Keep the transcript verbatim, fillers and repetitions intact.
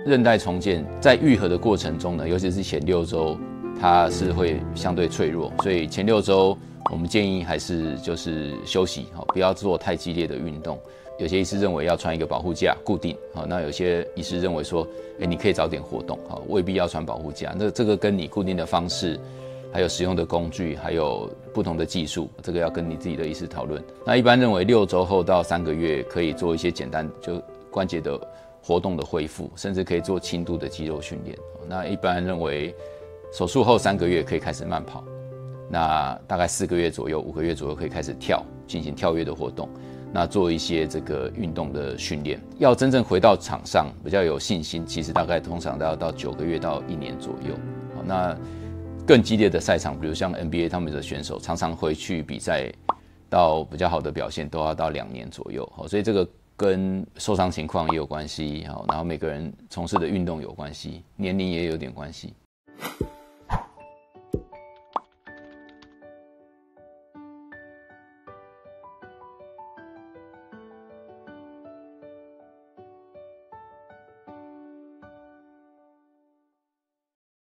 韧带重建在愈合的过程中呢，尤其是前六周，它是会相对脆弱，所以前六周我们建议还是就是休息，不要做太激烈的运动。有些医师认为要穿一个保护架固定，那有些医师认为说，欸、你可以早点活动，未必要穿保护架。那这个跟你固定的方式，还有使用的工具，还有不同的技术，这个要跟你自己的医师讨论。那一般认为六周后到三个月可以做一些简单就关节的活动的恢复，甚至可以做轻度的肌肉训练。那一般认为手术后三个月可以开始慢跑，那大概四个月左右、五个月左右可以开始跳，进行跳跃的活动。那做一些这个运动的训练，要真正回到场上比较有信心，其实大概通常都要到九个月到一年左右。那更激烈的赛场，比如像 N B A 他们的选手，常常回去比赛到比较好的表现，都要到两年左右。所以这个跟受伤情况也有关系，然后每个人从事的运动有关系，年龄也有点关系。